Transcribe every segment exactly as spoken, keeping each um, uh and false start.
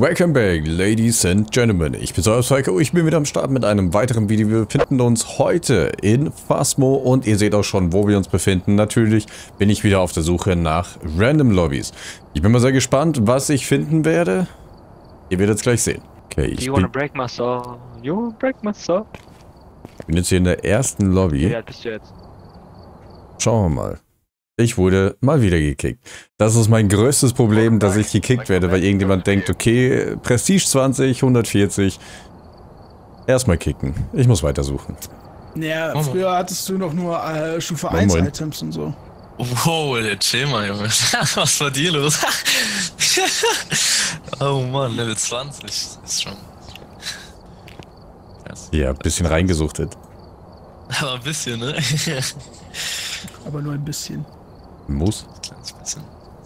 Welcome back, Ladies and Gentlemen. Ich bin Sir Psycho, ich bin wieder am Start mit einem weiteren Video. Wir befinden uns heute in Phasmo und ihr seht auch schon, wo wir uns befinden. Natürlich bin ich wieder auf der Suche nach Random Lobbys. Ich bin mal sehr gespannt, was ich finden werde. Ihr werdet es gleich sehen. Okay, ich you wanna break my soul? You wanna break my soul? bin jetzt hier in der ersten Lobby. Wie alt bist du jetzt? Schauen wir mal. Ich wurde mal wieder gekickt. Das ist mein größtes Problem, dass ich gekickt werde, weil irgendjemand denkt, okay, Prestige zwanzig, hundertvierzig. Erstmal kicken. Ich muss weitersuchen. Ja, Oh. früher hattest du noch nur äh, Stufe Moin, eins moin. Items und so. Wow, chill mal, Junge. Was war dir los? Oh Mann, Level zwanzig ist schon. Krass. Ja, ein bisschen reingesuchtet. Aber ein bisschen, ne? Aber nur ein bisschen. Muss. Ein kleines bisschen.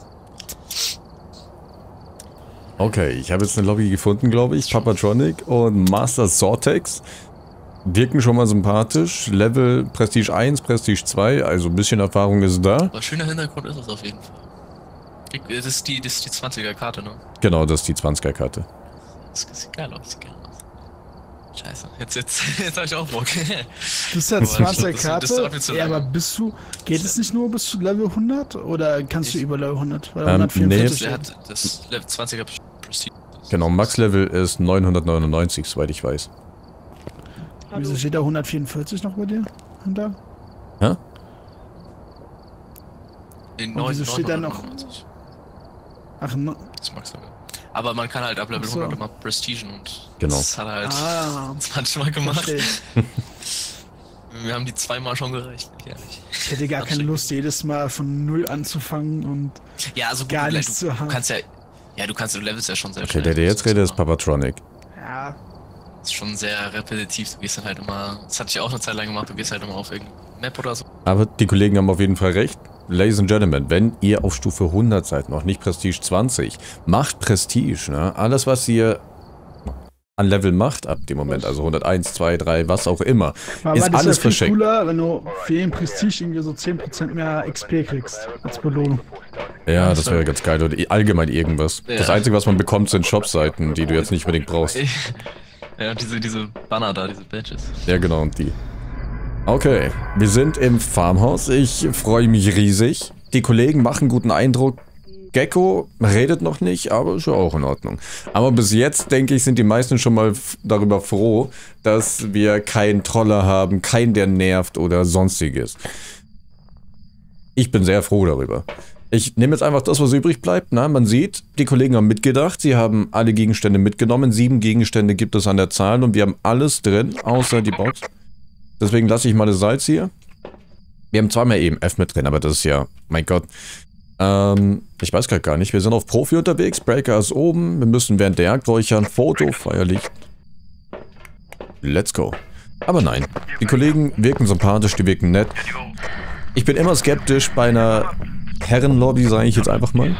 Okay, ich habe jetzt eine Lobby gefunden, glaube ich. Papatronic und Master Sortex. Wirken schon mal sympathisch. Level Prestige eins, Prestige zwei, also ein bisschen Erfahrung ist da. Aber schöner Hintergrund ist es auf jeden Fall. Das ist die, das ist die zwanziger Karte, ne? Genau, das ist die zwanziger Karte. Das sieht geil aus, sieht geil aus. Scheiße, jetzt, jetzt, jetzt hab ich auch Bock. Das ist ja Aber zwanziger das- das dauert mir Karte. zu Ja, lange. aber bist du. Geht es nicht nur bis zu Level hundert? Oder kannst du Ich- über Level hundert? Oder Ähm, hundertvierundvierzig? Der hat das Level zwanziger Prestige. Genau, Max-Level ist neunhundertneunundneunzig, soweit ich weiß. Wieso steht da hundertvierundvierzig noch bei dir? Da? Ja? Den Und wieso steht da noch- neunhundertneunundneunzig. Ach, no. Das magst du. Aber man kann halt ab Level Ach so. hundert immer Prestigen und Genau. das hat er halt Ah, zwanzig Mal gemacht. verstehe. Wir haben die zweimal schon gereicht, bin ich ehrlich. Ich hätte gar keine Lust, jedes Mal von null anzufangen und Ja, also gut, gar du, nichts du, zu haben. du kannst ja, ja, du kannst, du levelst ja schon sehr Okay, schnell. der, der jetzt redet, ist Papatronic. Ja, Das ist schon sehr repetitiv, du gehst dann halt immer, das hatte ich auch eine Zeit lang gemacht, du gehst halt immer auf irgendeine Map oder so. Aber die Kollegen haben auf jeden Fall recht. Ladies and Gentlemen, wenn ihr auf Stufe hundert seid, noch nicht Prestige zwanzig, macht Prestige, ne? Alles, was ihr an Level macht ab dem Moment, also hunderteins, zwei, drei, was auch immer, aber ist das alles wäre viel verschenkt. cooler, wenn du für jeden Prestige irgendwie so zehn Prozent mehr X P kriegst als Belohnung. Ja, das wäre ganz geil. Oder allgemein irgendwas. Ja. Das Einzige, was man bekommt, sind Shopseiten, die du jetzt nicht unbedingt brauchst. Ja, und diese, diese Banner da, diese Badges. Ja, genau, und die. Okay, wir sind im Farmhaus. Ich freue mich riesig. Die Kollegen machen guten Eindruck. Gecko redet noch nicht, aber ist ja auch in Ordnung. Aber bis jetzt, denke ich, sind die meisten schon mal f- darüber froh, dass wir keinen Troller haben, keinen, der nervt oder sonstiges. Ich bin sehr froh darüber. Ich nehme jetzt einfach das, was übrig bleibt. Na, man sieht, die Kollegen haben mitgedacht. Sie haben alle Gegenstände mitgenommen. Sieben Gegenstände gibt es an der Zahl und wir haben alles drin, außer die Box. Deswegen lasse ich mal das Salz hier. Wir haben zweimal eben F mit drin, aber das ist ja, mein Gott. Ähm, ich weiß gerade gar nicht. Wir sind auf Profi unterwegs. Breaker ist oben. Wir müssen während der Jagd räuchern. Foto, Feierlicht. Let's go. Aber nein, die Kollegen wirken sympathisch, die wirken nett. Ich bin immer skeptisch bei einer Herrenlobby, sage ich jetzt einfach mal.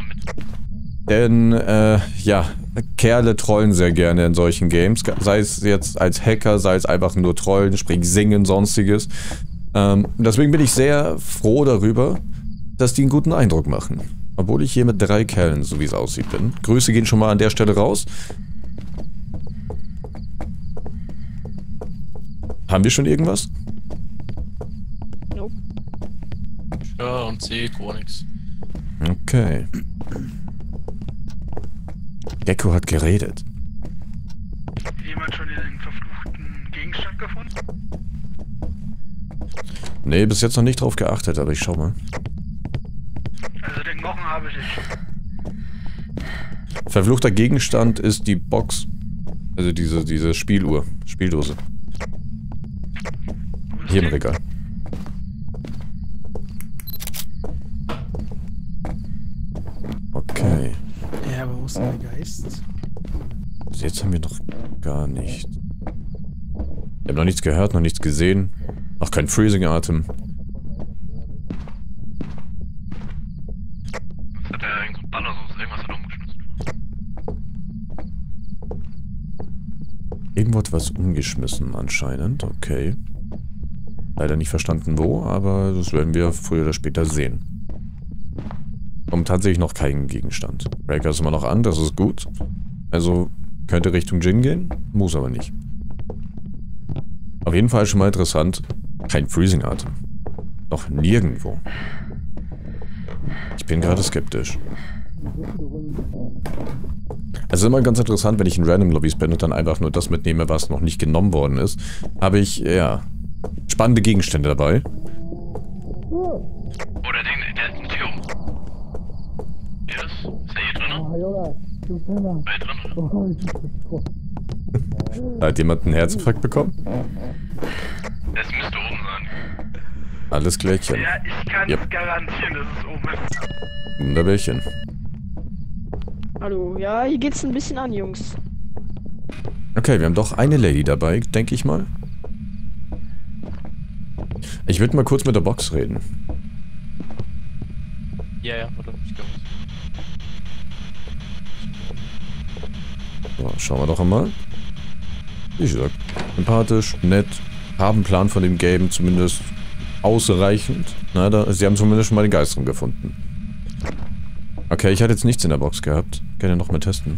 Denn, äh, ja, Kerle trollen sehr gerne in solchen Games. Sei es jetzt als Hacker, sei es einfach nur trollen, sprich singen, sonstiges. Ähm, deswegen bin ich sehr froh darüber, dass die einen guten Eindruck machen. Obwohl ich hier mit drei Kerlen, so wie es aussieht, bin. Grüße gehen schon mal an der Stelle raus. Haben wir schon irgendwas? Ja, und C, gar nix. Okay. Gecko hat geredet. Jemand schon den verfluchten Gegenstand gefunden? Nee, bis jetzt noch nicht drauf geachtet, aber ich schau mal. Also den Knochen habe ich nicht. Verfluchter Gegenstand ist die Box. Also diese, diese Spieluhr. Spieldose. Hier im Regal. Okay. Ja, aber wo ist denn der Geist? Bis jetzt haben wir noch gar nicht. Wir haben noch nichts gehört, noch nichts gesehen. Noch kein Freezing-Atem. Was hat der irgend so ein Banner so? Irgendwas hat er umgeschmissen. Irgendwo hat was umgeschmissen anscheinend. Okay. Leider nicht verstanden wo, aber das werden wir früher oder später sehen. Und tatsächlich noch keinen Gegenstand. Breaker ist immer noch an, das ist gut. Also könnte Richtung Gin gehen, muss aber nicht. Auf jeden Fall schon mal interessant. Kein Freezing-Atem. Noch nirgendwo. Ich bin gerade skeptisch. Also immer ganz interessant, wenn ich in Random Lobbys bin und dann einfach nur das mitnehme, was noch nicht genommen worden ist, habe ich, ja, spannende Gegenstände dabei. Oder den, der hat eine Tür um. Hier ist? Ist er hier drin? War hier drin, oder? Hat jemand einen Herzinfarkt bekommen? Es müsste oben sein. Alles klärchen. Ja, ich kann Yep. garantieren, dass es oben ist. Wunderbärchen. Hallo, ja, hier geht's ein bisschen an, Jungs. Okay, wir haben doch eine Lady dabei, denke ich mal. Ich würde mal kurz mit der Box reden. Ja, ja, warte, ich glaube. So, schauen wir doch einmal. Wie gesagt, sympathisch, nett, haben einen Plan von dem Game, zumindest ausreichend. Na, da, sie haben zumindest schon mal den Geist drin gefunden. Okay, ich hatte jetzt nichts in der Box gehabt. Gerne noch mal testen.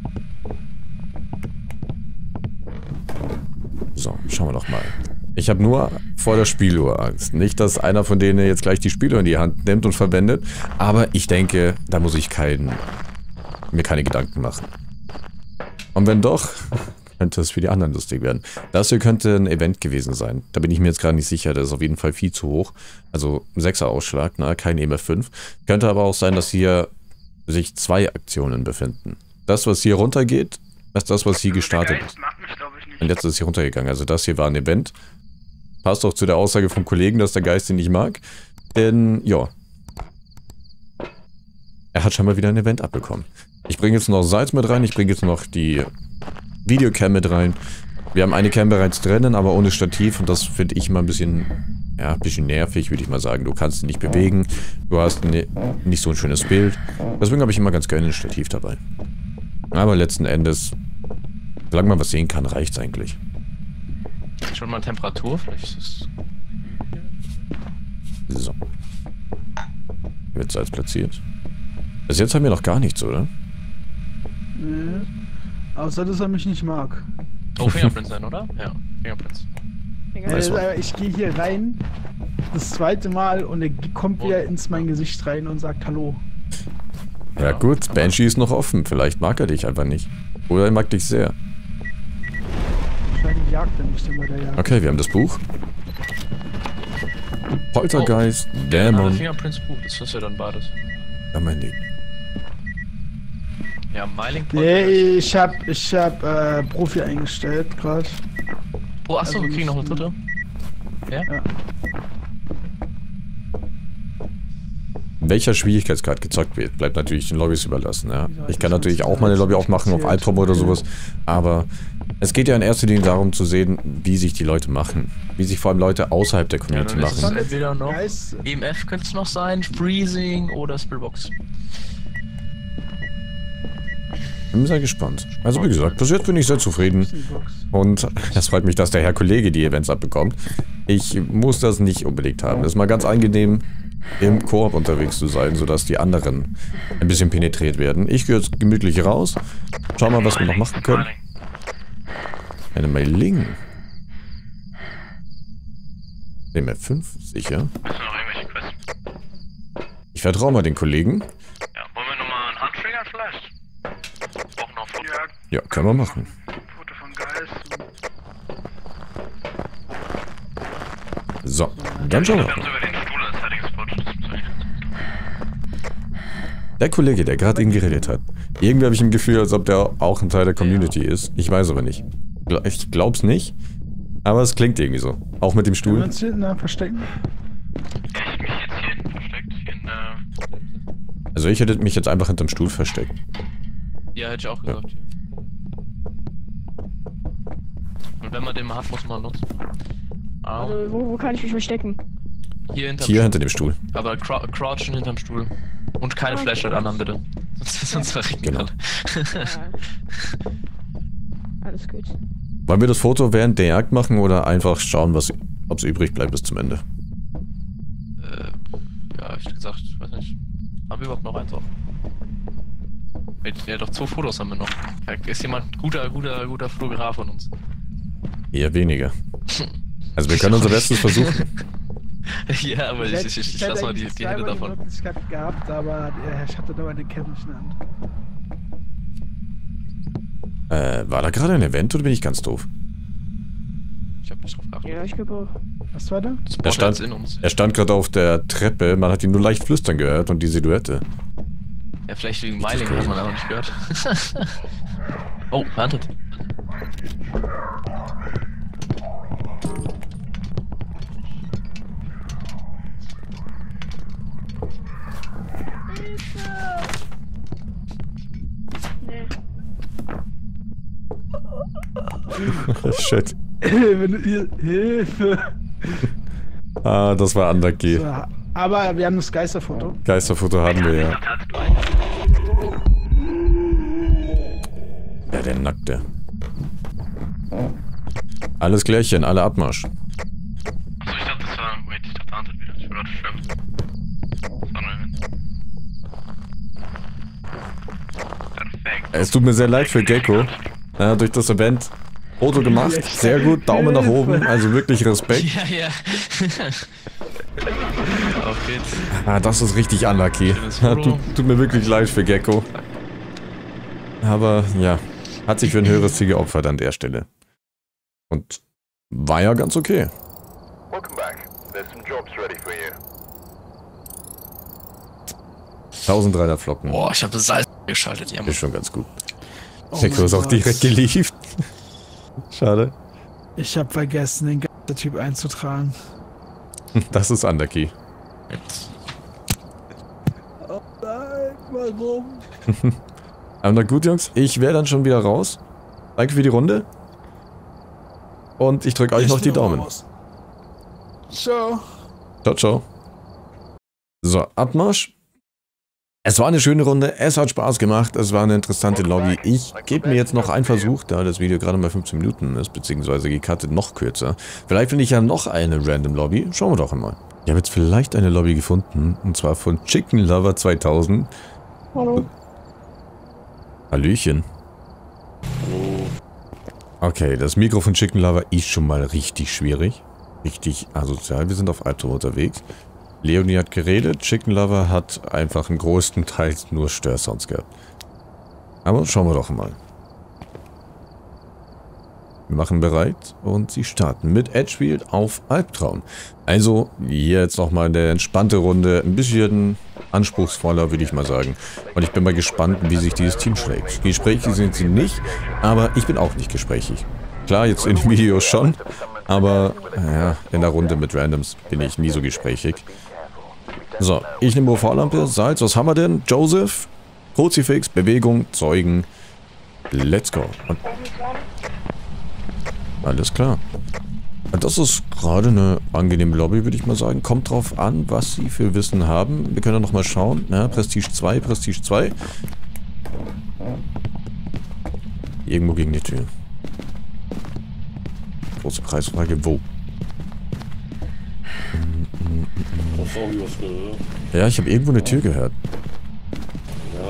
So, schauen wir doch mal. Ich habe nur vor der Spieluhr Angst. Nicht, dass einer von denen jetzt gleich die Spieluhr in die Hand nimmt und verwendet. Aber ich denke, da muss ich kein, mir keine Gedanken machen. Und wenn doch, könnte es für die anderen lustig werden. Das hier könnte ein Event gewesen sein. Da bin ich mir jetzt gerade nicht sicher. Das ist auf jeden Fall viel zu hoch. Also sechser Ausschlag, ne? Kein E M F fünf. Könnte aber auch sein, dass hier sich zwei Aktionen befinden. Das, was hier runtergeht, ist das, was hier gestartet ist. Und jetzt ist es hier runtergegangen. Also das hier war ein Event. Passt auch zu der Aussage vom Kollegen, dass der Geist ihn nicht mag. Denn, ja. Er hat schon mal wieder ein Event abbekommen. Ich bringe jetzt noch Salz mit rein. Ich bringe jetzt noch die Videocam mit rein. Wir haben eine Cam bereits drinnen, aber ohne Stativ. Und das finde ich mal ein bisschen, ja, ein bisschen nervig, würde ich mal sagen. Du kannst ihn nicht bewegen. Du hast ne, nicht so ein schönes Bild. Deswegen habe ich immer ganz gerne ein Stativ dabei. Aber letzten Endes, solange man was sehen kann, reicht's eigentlich. Schon mal Temperatur, vielleicht ist es. So. Hier wird Salz platziert. Bis jetzt haben wir noch gar nichts, oder? Nee. Außer, dass er mich nicht mag. Oh, Fingerprints sein, oder? Ja, Fingerprints. Weiß man. Äh, ich gehe hier rein, das zweite Mal, und er kommt wieder ins mein Gesicht rein und sagt Hallo. Ja, gut, Banshee ist noch offen. Vielleicht mag er dich einfach nicht. Oder er mag dich sehr. Wahrscheinlich jagt er mich dann bei der Jagd. Okay, wir haben das Buch. Poltergeist, Oh. Dämon. Fingerprints Buch, das ist ja dann beides. Ja, mein Ding. Ja, Myling Nee, Poltergeist. ich hab, ich hab äh, Profi eingestellt gerade. Oh, achso, also wir kriegen noch eine nicht- dritte. Ja? Ja. Welcher Schwierigkeitsgrad gezockt wird, bleibt natürlich den Lobbys überlassen. Ja. Ich kann natürlich auch mal eine Lobby aufmachen auf Albtraum oder sowas, aber es geht ja in erster Linie darum zu sehen, wie sich die Leute machen. Wie sich vor allem Leute außerhalb der Community dann ist es machen. entweder noch Geist, E M F könnte es noch sein, Freezing oder Spillbox. Bin sehr gespannt. Also wie gesagt, bis jetzt bin ich sehr zufrieden. Und es freut mich, dass der Herr Kollege die Events abbekommt. Ich muss das nicht unbedingt haben. Es ist mal ganz angenehm, im Koop unterwegs zu sein, sodass die anderen ein bisschen penetriert werden. Ich gehe jetzt gemütlich raus. Schau mal, was wir noch machen können. Eine Mailing. E M F fünf, sicher. Hast du noch irgendwelche Quests? Ich vertraue mal den Kollegen. Ja, wollen wir nochmal einen Handtrigger vielleicht? Wir brauchen noch Foto. Ja, können wir machen. Foto von Geist. So, dann schauen wir. Wir haben sogar den Stuhl als Hiding-Spot. Das ist eigentlich- Der Kollege, der gerade eben geredet hat. Irgendwie habe ich ein Gefühl, als ob der auch ein Teil der Community ist. Ich weiß aber nicht. Ich glaub's nicht. Aber es klingt irgendwie so. Auch mit dem Können wir Stuhl. uns hinten da verstecken? Ja, ich mich jetzt hier hinten versteckt. Hier in, äh, Also ich hätte mich jetzt einfach hinterm Stuhl versteckt. Ja, hätte ich auch gesagt. Ja. Und wenn man den mal hat, muss man nutzen. Ah, Also, wo, wo kann ich mich verstecken? hier hinterm Hier Stuhl. hinter dem Stuhl. Aber crou crouchen hinterm Stuhl. Und keine Flashlight anhaben, bitte. Sonst, sonst verrecken wir Genau. alle. Ja. Alles gut. Wollen wir das Foto während der Jagd machen oder einfach schauen, was, ob es übrig bleibt bis zum Ende? äh, ja, ich gesagt, weiß nicht. Haben wir überhaupt noch eins auf? Ja, doch zwei Fotos haben wir noch. Da ist jemand guter, guter, guter Fotograf von uns. Eher weniger. Also wir können unser Bestes versuchen. Ja, aber ich, ich, ich, ich lass mal die, die Hände davon. Ich hätte die Möglichkeit gehabt, aber äh, ich hatte nur eine Cam nicht in der Hand. Äh, war da gerade ein Event oder bin ich ganz doof? Ich hab nicht drauf geachtet. Ja, ich glaube auch. Was war da? Das Er stand, in uns. er stand gerade auf der Treppe, man hat ihn nur leicht flüstern gehört und die Silhouette. Ja, vielleicht wegen Meiling hat man aber nicht gehört. Oh, wartet. Nee. Shit. Wenn du- Hil- Hilfe! Ah, das war unlucky. So, aber wir haben das Geisterfoto. Geisterfoto haben wir ja. Ja, der Nackte. Alles klärchen, alle Abmarsch. Achso, ich dachte, das war. Wait, ich dachte, Hunted wieder. Ich war gerade schwimmen. Das war nur ein Event. Perfekt. Es tut mir sehr leid für Gecko. Ja, durch das Event Foto gemacht. Sehr gut, Daumen nach oben. Also wirklich Respekt. Ja, ja. Auf geht's. Ah, das ist richtig unlucky. Schönes Ja, Foto. tut, tut mir wirklich leid für Gecko. Aber ja, hat sich für ein höheres Ziel geopfert an der Stelle. Und war ja ganz okay. Welcome back. There's some jobs ready for you. dreizehnhundert Flocken. Boah, ich habe das Salz geschaltet, ja. Ist schon ganz gut. Oh Gecko mein ist auch Gott. direkt geliefert. Schade. Ich habe vergessen, den Geistertyp einzutragen. Das ist unlucky. Jetzt. Oh nein, warum? Aber na gut, Jungs, ich wäre dann schon wieder raus. Danke für die Runde. Und ich drücke euch noch die Daumen. Ciao. Ciao, ciao. So, Abmarsch. Es war eine schöne Runde, es hat Spaß gemacht, es war eine interessante Lobby. Ich gebe mir jetzt noch einen Versuch, da das Video gerade mal fünfzehn Minuten ist, beziehungsweise gecuttet noch kürzer. Vielleicht finde ich ja noch eine random Lobby, schauen wir doch einmal. Ich habe jetzt vielleicht eine Lobby gefunden, und zwar von Chicken Lover zweitausend. Hallo. Hallöchen. Okay, das Mikro von Chicken Lover ist schon mal richtig schwierig. Richtig asozial, wir sind auf Albtraum unterwegs. Leonie hat geredet, Chicken Lover hat einfach einen größtenteils nur Störsounds gehabt. Aber schauen wir doch mal. Wir machen bereit und sie starten mit Edgefield auf Albtraum. Also hier jetzt nochmal eine entspannte Runde, ein bisschen anspruchsvoller, würde ich mal sagen. Und ich bin mal gespannt, wie sich dieses Team schlägt. Gesprächig sind sie nicht, aber ich bin auch nicht gesprächig. Klar, jetzt in den Videos schon, aber ja, in der Runde mit Randoms bin ich nie so gesprächig. So, ich nehme O V-Lampe, Salz, was haben wir denn? Joseph, Kruzifix, Bewegung, Zeugen. Let's go. Und alles klar. Das ist gerade eine angenehme Lobby, würde ich mal sagen. Kommt drauf an, was sie für Wissen haben. Wir können ja nochmal schauen. Ja, Prestige zwei, Prestige zwei. Irgendwo gegen die Tür. Große Preisfrage, wo? Was hab ich was gehört? Ja, ich habe irgendwo eine Tür gehört. Ja.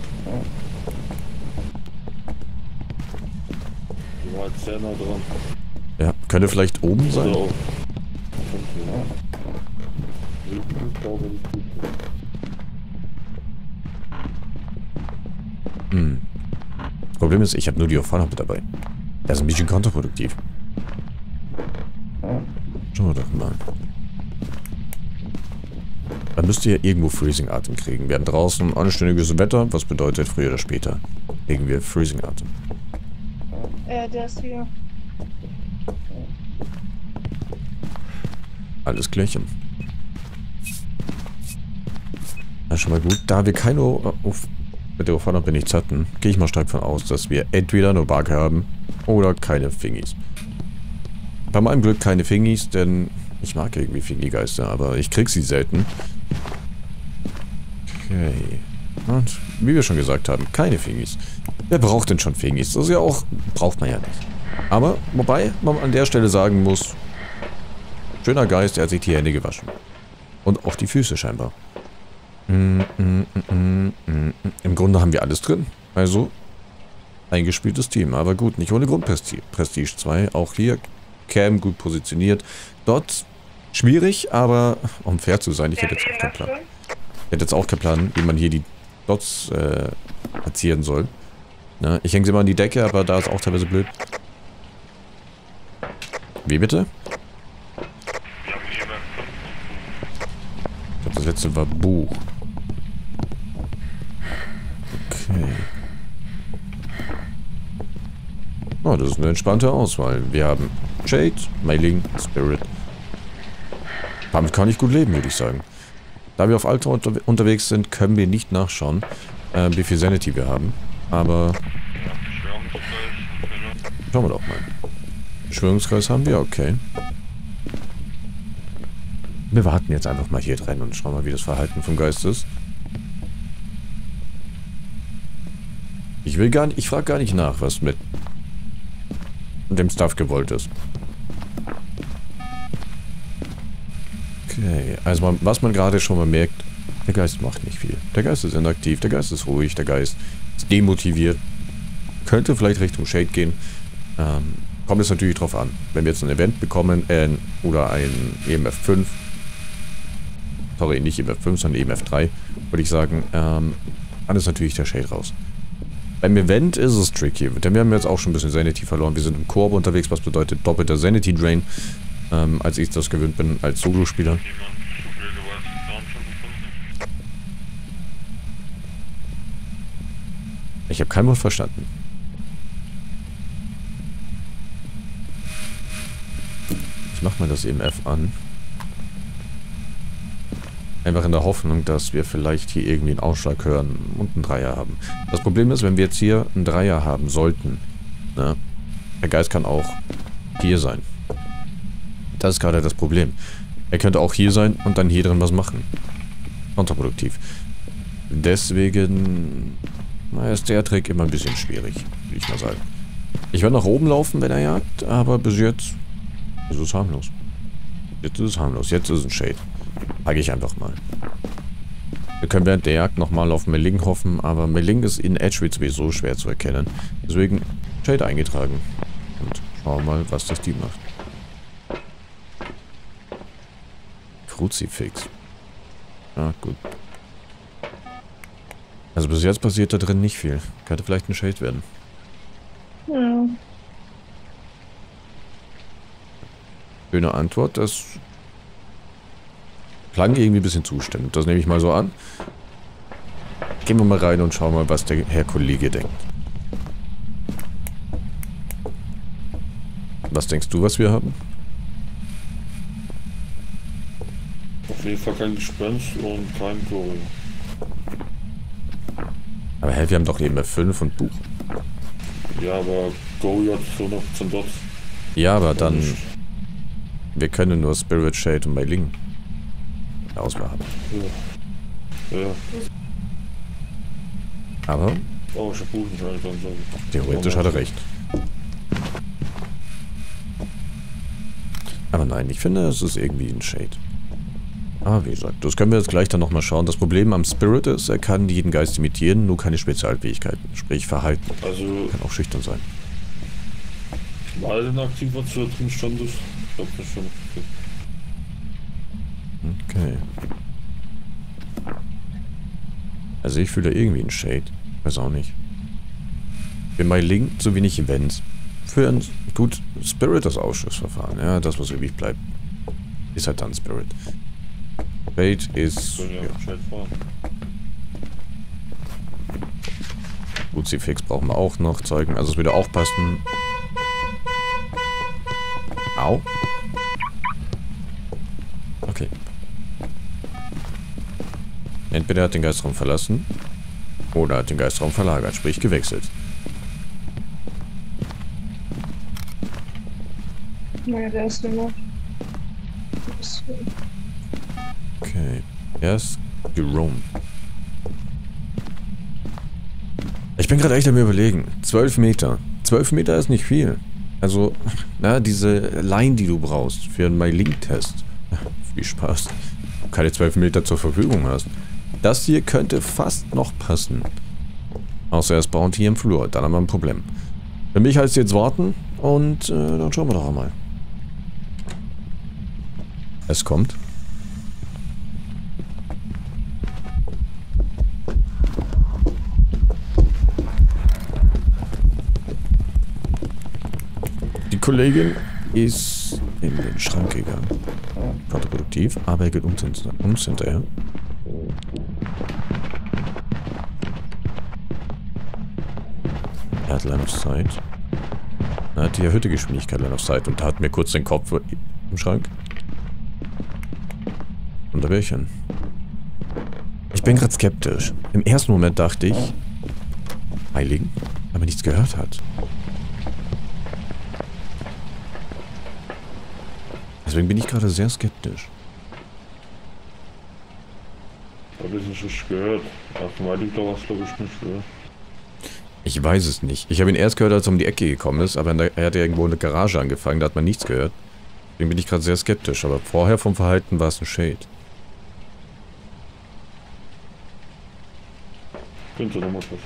Du warst sehr nah dran. Ja, könnte vielleicht oben sein. Oder auch. Ich glaube nicht. Hm. Das Problem ist, ich habe nur die O V-Lampe dabei. Das ist ein bisschen kontraproduktiv. Schauen wir doch mal. Dann müsst ihr irgendwo Freezing-Atem kriegen. Wir haben draußen anständiges Wetter, was bedeutet, früher oder später kriegen wir Freezing-Atem. Äh, der ist hier. Alles klärchen. Das ist schon mal gut. Da wir keine O- O- mit der O V-Lampe nichts hatten, gehe ich mal stark von aus, dass wir entweder nur Bug haben oder keine Fingis. Bei meinem Glück keine Fingis, denn ich mag irgendwie Fingi-Geister, aber ich krieg sie selten. Okay. Und wie wir schon gesagt haben, keine Fingis. Wer braucht denn schon Fingis? Das ist ja auch, braucht man ja nicht. Aber, wobei man an der Stelle sagen muss, schöner Geist, er hat sich die Hände gewaschen. Und auch die Füße scheinbar. Mm, mm, mm, mm, mm. Im Grunde haben wir alles drin. Also, eingespieltes Team. Aber gut, nicht ohne Grund Prestige. Prestige zwei. Auch hier Cam gut positioniert. Dort schwierig, aber um fair zu sein, ich hätte jetzt auch keinen Plan. Ich hätte jetzt auch keinen Plan, wie man hier die Dots äh, platzieren soll. Na, ich hänge sie mal an die Decke, aber da ist auch teilweise blöd. Wie bitte? Wir haben hier mehr Ich glaube, das letzte war Buch. Okay. Oh, das ist eine entspannte Auswahl. Wir haben Shade, Mailing, Spirit. Damit kann ich gut leben, würde ich sagen. Da wir auf Alter unter unterwegs sind, können wir nicht nachschauen, äh, wie viel Sanity wir haben. Aber schauen wir doch mal. Beschwörungskreis haben wir, okay. Wir warten jetzt einfach mal hier drin und schauen mal, wie das Verhalten vom Geist ist. Ich will gar nicht, ich frage gar nicht nach, was mit dem Stuff gewollt ist. Okay, also man, was man gerade schon mal merkt, der Geist macht nicht viel. Der Geist ist inaktiv, der Geist ist ruhig, der Geist ist demotiviert. Könnte vielleicht Richtung Shade gehen. Ähm, kommt es natürlich drauf an. Wenn wir jetzt ein Event bekommen, äh, oder ein E M F fünf, sorry, nicht E M F fünf, sondern E M F drei, würde ich sagen, ähm, dann ist natürlich der Shade raus. Beim Event ist es tricky, denn wir haben jetzt auch schon ein bisschen Sanity verloren. Wir sind im Koop unterwegs, was bedeutet doppelter Sanity Drain, ähm, als ich das gewöhnt bin als Solo-Spieler. Ich habe kein Wort verstanden. Ich mach mal das E M F an. Einfach in der Hoffnung, dass wir vielleicht hier irgendwie einen Ausschlag hören und einen Dreier haben. Das Problem ist, wenn wir jetzt hier einen Dreier haben sollten, ne, der Geist kann auch hier sein. Das ist gerade das Problem. Er könnte auch hier sein und dann hier drin was machen. Kontraproduktiv. Deswegen na, ist der Trick immer ein bisschen schwierig, würde ich mal sagen. Ich werde nach oben laufen, wenn er jagt, aber bis jetzt ist es harmlos. Jetzt ist es harmlos. Jetzt ist es ein Shade. Packe ich einfach mal. Wir können während der Jagd nochmal auf Meling hoffen, aber Meling ist in Edgewood sowieso schwer zu erkennen. Deswegen Shade eingetragen. Und schauen wir mal, was das Team macht. Kruzifix. Ja, gut. Also bis jetzt passiert da drin nicht viel. Könnte vielleicht ein Shade werden. Ja. Schöne Antwort, das klang irgendwie ein bisschen zustimmend. Das nehme ich mal so an. Gehen wir mal rein und schauen mal, was der Herr Kollege denkt. Was denkst du, was wir haben? Auf jeden Fall kein Gespenst und kein Glory. Aber hä, wir haben doch eben F fünf und Buch. Ja, aber Glory hat hundert Prozent Dots. Ja, aber dann... Wir können nur Spirit, Shade und Mailing Auswahl haben. Ja. Ja. Aber... Oh, ich hab Buch nicht rein, dann sagen. Theoretisch hat er recht. Aber nein, ich finde, es ist irgendwie ein Shade. Aber wie gesagt, das können wir jetzt gleich dann nochmal schauen. Das Problem am Spirit ist, er kann jeden Geist imitieren, nur keine Spezialfähigkeiten. Sprich, Verhalten. Also... Kann auch schüchtern sein. Mal den aktiv, was da drin stand ist. Ich glaub das schon. Okay. Also ich fühle da irgendwie einen Shade. Weiß auch nicht. Für Mailing zu wenig Events. Für ein... Gut, Spirit das Ausschussverfahren. Ja, das, was übrig bleibt. Ist halt dann Spirit. Shade ist... Ja, Ja. fahren. Kruzifix brauchen wir auch noch Zeugen. Also es würde auch passen. Au. Okay. Entweder er hat den Geistraum verlassen oder hat den Geistraum verlagert, sprich gewechselt. Naja, der ist nur. Okay. Er ist Jerome. Ich bin gerade echt am Überlegen. zwölf Meter. zwölf Meter ist nicht viel. Also, na, diese Line, die du brauchst für einen MyLink-Test. Viel Spaß. Du keine zwölf Meter zur Verfügung hast. Das hier könnte fast noch passen. Außer er spawnt hier im Flur, dann haben wir ein Problem. Für mich heißt es jetzt warten und äh, dann schauen wir doch einmal. Es kommt. Die Kollegin ist in den Schrank gegangen. Kontraproduktiv, aber er geht uns, uns hinterher. Er hat Line of Sight. Er hat die erhöhte Geschwindigkeit Line of Sight und hat mir kurz den Kopf im Schrank. Und da bin ich hin. Ich bin gerade skeptisch. Im ersten Moment dachte ich, Heiligen, aber nichts gehört hat. Deswegen bin ich gerade sehr skeptisch. Hab ich nicht gehört. Ach, Heiligen, da war es glaube ich nicht, oder? Ich weiß es nicht. Ich habe ihn erst gehört, als er um die Ecke gekommen ist, aber er hat ja irgendwo in der Garage angefangen, da hat man nichts gehört. Deswegen bin ich gerade sehr skeptisch, aber vorher vom Verhalten war es ein Shade. Könnte noch mal was.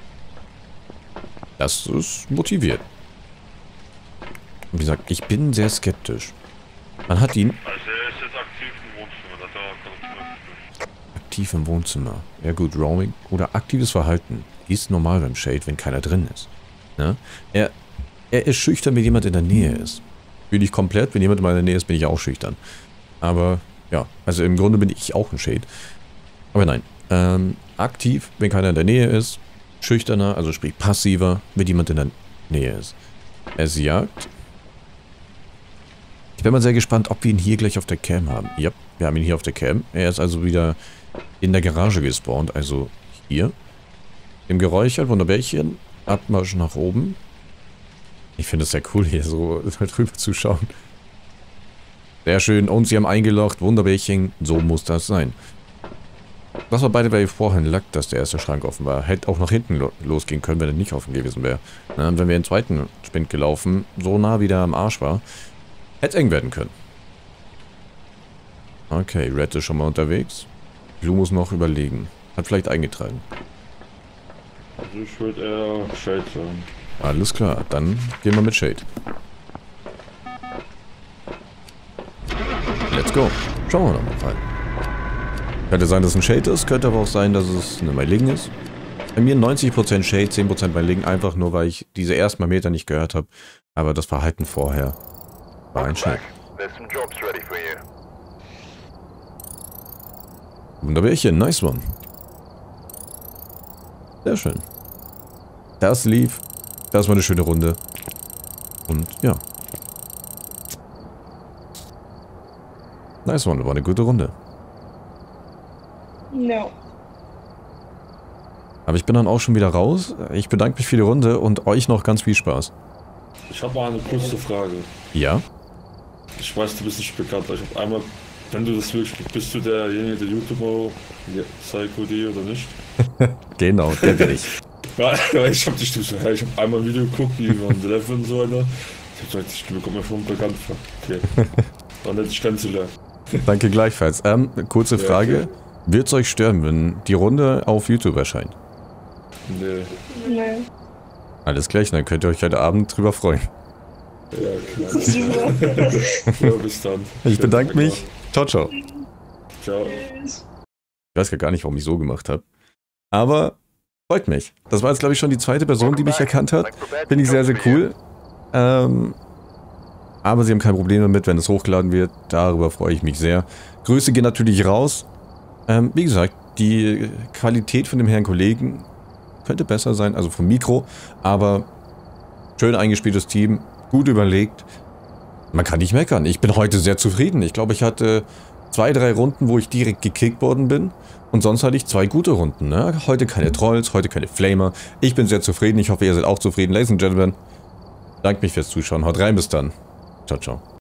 Das ist motiviert. Wie gesagt, ich bin sehr skeptisch. Man hat ihn... Also er ist jetzt aktiv im Wohnzimmer, da kann er Aktiv im Wohnzimmer. Ja gut, Roaming oder aktives Verhalten ist normal beim Shade, wenn keiner drin ist. Ne? Er, er ist schüchtern, wenn jemand in der Nähe ist. Bin ich komplett, wenn jemand in meiner Nähe ist, bin ich auch schüchtern. Aber, ja, also im Grunde bin ich auch ein Shade. Aber nein, ähm, aktiv, wenn keiner in der Nähe ist, schüchterner, also sprich passiver, wenn jemand in der Nähe ist. Er jagt. Ich bin mal sehr gespannt, ob wir ihn hier gleich auf der Cam haben. Ja, wir haben ihn hier auf der Cam. Er ist also wieder in der Garage gespawnt, also hier. Im Geräuchert, Wunderbärchen, Abmarsch nach oben. Ich finde es sehr cool, hier so drüber zu schauen. Sehr schön, und sie haben eingelocht, Wunderbärchen, so muss das sein. Das war beide bei vorhin Lack, dass der erste Schrank offen war. Hätte auch nach hinten lo losgehen können, wenn er nicht offen gewesen wäre. Na, und wenn wir in den zweiten Spind gelaufen, so nah wie der am Arsch war, hätte es eng werden können. Okay, Red ist schon mal unterwegs. Blue muss noch überlegen. Hat vielleicht eingetragen. Also ich würde eher Shade sagen. Alles klar, dann gehen wir mit Shade. Let's go. Schauen wir doch mal. Könnte sein, dass es ein Shade ist, könnte aber auch sein, dass es eine Meiling ist. Bei mir neunzig Prozent Shade, zehn Prozent Meiling, einfach nur, weil ich diese ersten Meter nicht gehört habe. Aber das Verhalten vorher war ein Shade. Wunderbärchen, nice one. Sehr schön. Das lief. Das war eine schöne Runde. Und ja. Nice one, war eine gute Runde. No. Aber ich bin dann auch schon wieder raus. Ich bedanke mich für die Runde und euch noch ganz viel Spaß. Ich habe mal eine kurze Frage. Ja? Ich weiß, du bist nicht bekannt. Ich habe einmal, wenn du das wirklich, bist du derjenige, der YouTuber, Psycho.de oder nicht? Genau, der bin ich. Ja, ich habe dich so, ich habe einmal ein Video geguckt, wie man Level und so weiter. Ich habe gesagt, ich bekomme mir schon bekannt vor. Okay. War nett, dich kennenzulernen. Danke gleichfalls. Ähm, kurze Frage. Ja, okay. Wird es euch stören, wenn die Runde auf YouTube erscheint? Nee. Nee. Alles gleich, dann könnt ihr euch heute Abend drüber freuen. Ja, klar. Super. Ja, bis dann. Ich bedanke mich. Ciao, ciao. Ciao. Ich weiß gar nicht, warum ich so gemacht habe. Aber freut mich. Das war jetzt, glaube ich, schon die zweite Person, die mich erkannt hat. Finde ich sehr, sehr cool. Ähm, aber sie haben kein Problem damit, wenn es hochgeladen wird. Darüber freue ich mich sehr. Grüße gehen natürlich raus. Ähm, wie gesagt, die Qualität von dem Herrn Kollegen könnte besser sein, also vom Mikro. Aber schön eingespieltes Team, gut überlegt. Man kann nicht meckern. Ich bin heute sehr zufrieden. Ich glaube, ich hatte zwei, drei Runden, wo ich direkt gekickt worden bin. Und sonst hatte ich zwei gute Runden. Ne? Heute keine Trolls, heute keine Flamer. Ich bin sehr zufrieden. Ich hoffe, ihr seid auch zufrieden. Ladies and Gentlemen, danke mich fürs Zuschauen. Haut rein, bis dann. Ciao, ciao.